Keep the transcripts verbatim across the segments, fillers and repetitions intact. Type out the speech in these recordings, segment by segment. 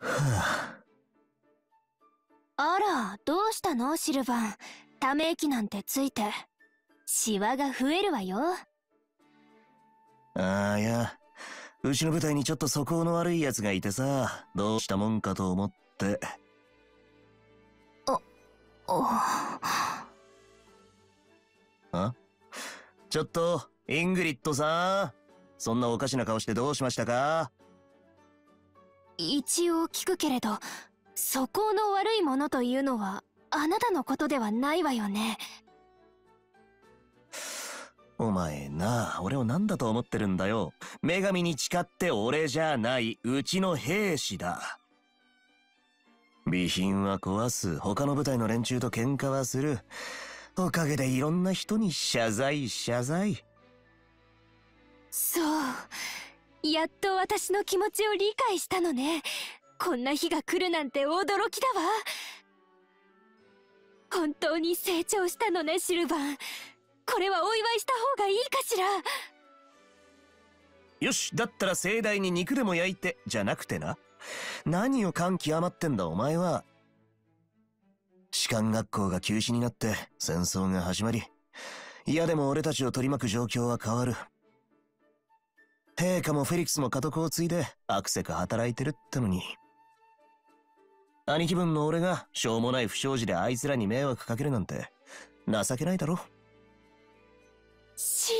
あら、どうしたのシルバン。ため息なんてついて。シワが増えるわよ。 ああ、いや、うちの部隊にちょっと素行の悪い奴がいてさ、どうしたもんかと思って。 お、お。 あ？ちょっと、イングリッドさん。そんなおかしな顔してどうしましたか？ 一応聞くけれど、素行の悪いものというのは、あなたのことではないわよね。 お前なあ、俺を何だと思ってるんだよ。女神に誓って俺じゃない、うちの兵士だ。備品は壊す、他の部隊の連中と喧嘩はする。おかげでいろんな人に謝罪謝罪。 そう。やっと私の気持ちを理解したのね。こんな日が来るなんて驚きだわ。本当に成長したのね、シルバン。これはお祝いした方がいいかしら。 よし、だったら盛大に肉でも焼いて、じゃなくてな。何を感極まってんだお前は。士官学校が休止になって戦争が始まり、嫌でも俺たちを取り巻く状況は変わる。陛下もフェリクスも家督を継いでアクセク働いてるってのに、兄貴分の俺がしょうもない不祥事であいつらに迷惑かけるなんて情けないだろ。 シ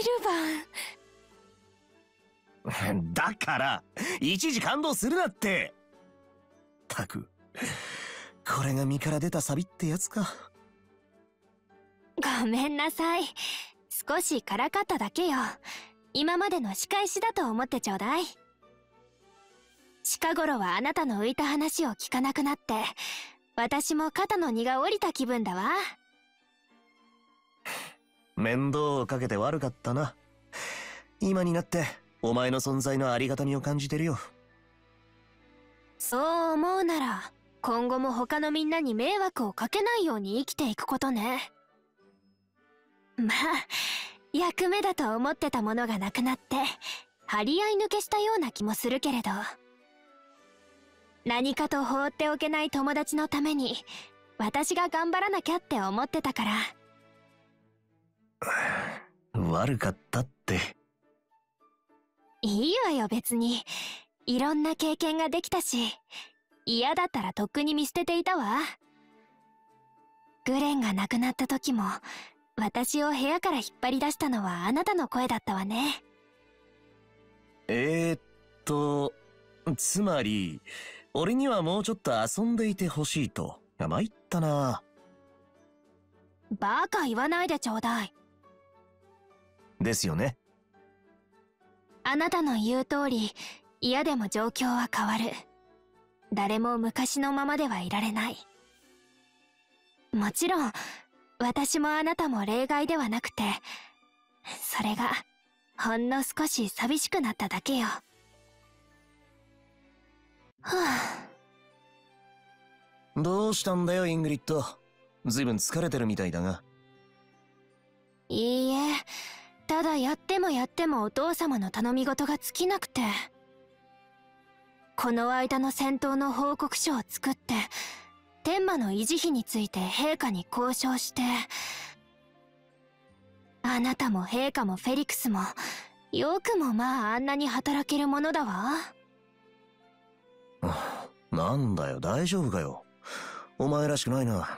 ルバンだから一時感動するなって。たく、これが身から出たサビってやつか。 ごめんなさい。少しからかっただけよ。今までの仕返しだと思ってちょうだい。近頃はあなたの浮いた話を聞かなくなって、私も肩の荷が下りた気分だわ。 面倒をかけて悪かったな。今になってお前の存在のありがたみを感じてるよ。 そう思うなら、今後も他のみんなに迷惑をかけないように生きていくことね。まあ、役目だと思ってたものがなくなって、張り合い抜けしたような気もするけれど。何かと放っておけない友達のために、私が頑張らなきゃって思ってたから。 悪かったって。 いいわよ別に。いろんな経験ができたし、嫌だったらとっくに見捨てていたわ。グレンが亡くなった時も、私を部屋から引っ張り出したのはあなたの声だったわね。 えーっと、つまり、俺にはもうちょっと遊んでいてほしいと。いや、参ったな。 バカ言わないでちょうだい。 ですよね。 あなたの言う通り、嫌でも状況は変わる。誰も昔のままではいられない。もちろん、私もあなたも例外ではなくて、それが、ほんの少し寂しくなっただけよ。はぁ。どうしたんだよ、イングリッド。ずいぶん疲れてるみたいだが。 いいえ、ただやってもやってもお父様の頼み事が尽きなくて。この間の戦闘の報告書を作って、天馬の維持費について陛下に交渉して、あなたも陛下もフェリクスも、よくもまああんなに働けるものだわ。 なんだよ、大丈夫かよ。お前らしくないな。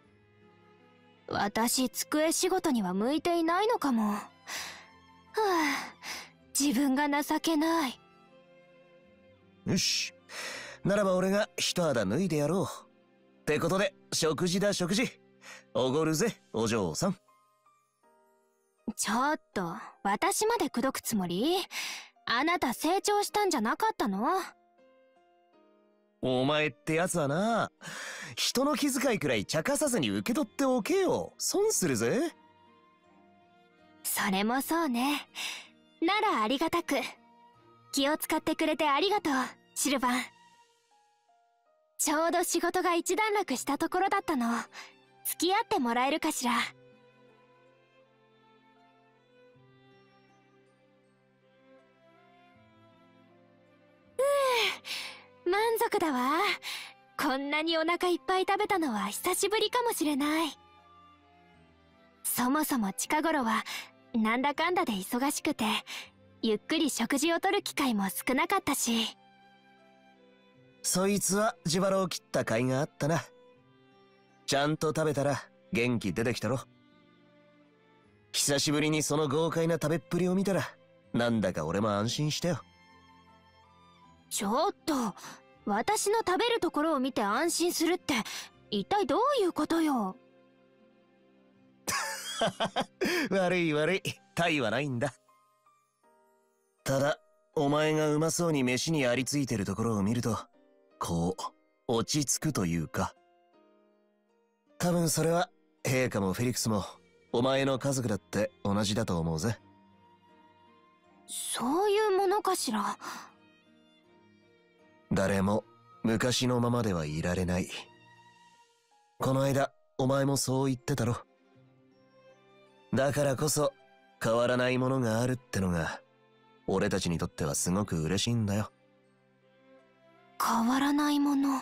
私、机仕事には向いていないのかも。はぁ、自分が情けない。 よし。ならば俺が一肌脱いでやろう。ってことで、食事だ食事。おごるぜ、お嬢さん。 ちょっと、私まで口説くつもり？あなた成長したんじゃなかったの？ お前ってやつはな、人の気遣いくらい茶化さずに受け取っておけよ。損するぜ。 それもそうね。ならありがたく。気を使ってくれてありがとう、シルバン。ちょうど仕事が一段落したところだったの。付き合ってもらえるかしら。 満足だわ。こんなにお腹いっぱい食べたのは久しぶりかもしれない。そもそも近頃はなんだかんだで忙しくて、ゆっくり食事をとる機会も少なかったし。 そいつは自腹を切った甲斐があったな。ちゃんと食べたら元気出てきたろ。久しぶりにその豪快な食べっぷりを見たら、なんだか俺も安心したよ。 ちょっと、私の食べるところを見て安心するって一体どういうことよ。 悪い悪い、大はないんだ。ただお前がうまそうに飯にありついてるところを見ると、こう落ち着くというか。多分それは陛下もフェリクスもお前の家族だって同じだと思うぜ。 そういうものかしら。 誰も昔のままではいられない。この間お前もそう言ってたろ。だからこそ変わらないものがあるってのが俺たちにとってはすごく嬉しいんだよ。 変わらないもの。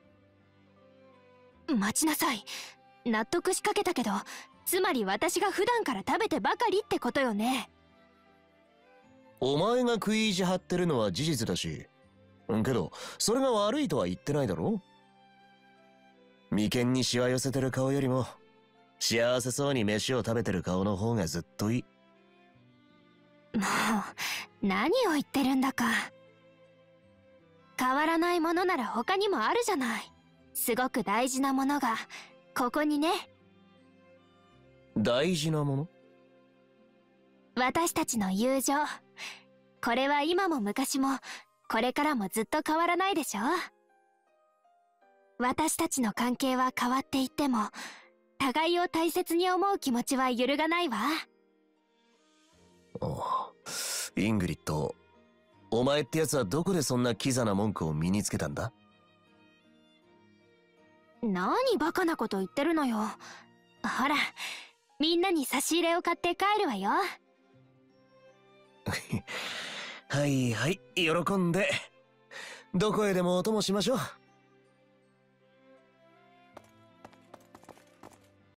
待ちなさい。納得しかけたけど、つまり私が普段から食べてばかりってことよね。 お前が食い意地張ってるのは事実だし、けどそれが悪いとは言ってないだろ。眉間にしわ寄せてる顔よりも幸せそうに飯を食べてる顔の方がずっといい。 もう何を言ってるんだか。変わらないものなら他にもあるじゃない。すごく大事なものがここにね。 大事なもの？ 私たちの友情。これは今も昔もこれからもずっと変わらないでしょ。私たちの関係は変わっていっても、互いを大切に思う気持ちは揺るがないわ。 おう、イングリッド、お前ってやつはどこでそんなキザな文句を身につけたんだ？ 何バカなこと言ってるのよ。ほら、みんなに差し入れを買って帰るわよ。 はいはい、喜んで。どこへでもお供しましょう。